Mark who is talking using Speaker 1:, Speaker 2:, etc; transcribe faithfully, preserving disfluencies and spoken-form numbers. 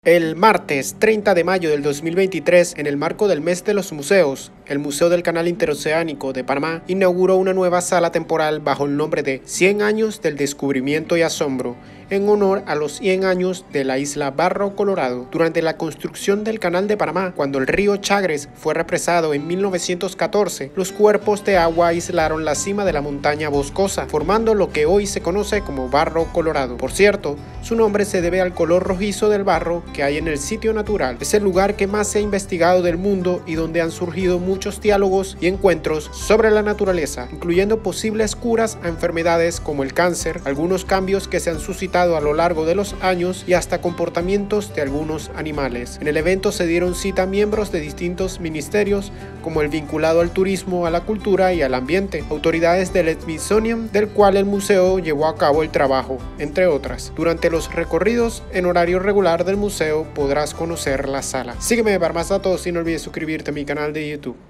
Speaker 1: El martes treinta de mayo del dos mil veintitrés, en el marco del Mes de los Museos, el Museo del Canal Interoceánico de Panamá inauguró una nueva sala temporal bajo el nombre de cien años del descubrimiento y asombro, en honor a los cien años de la isla Barro Colorado. Durante la construcción del Canal de Panamá, cuando el río Chagres fue represado en mil novecientos catorce, los cuerpos de agua aislaron la cima de la montaña boscosa, formando lo que hoy se conoce como Barro Colorado. Por cierto, su nombre se debe al color rojizo del barro que hay en el sitio natural. Es el lugar que más se ha investigado del mundo y donde han surgido muchos diálogos y encuentros sobre la naturaleza, incluyendo posibles curas a enfermedades como el cáncer, algunos cambios que se han suscitado a lo largo de los años y hasta comportamientos de algunos animales. En el evento se dieron cita miembros de distintos ministerios, como el vinculado al turismo, a la cultura y al ambiente, autoridades del Smithsonian, del cual el museo llevó a cabo el trabajo, entre otras. Durante los recorridos en horario regular del museo podrás conocer la sala. Sígueme para más datos y no olvides suscribirte a mi canal de YouTube.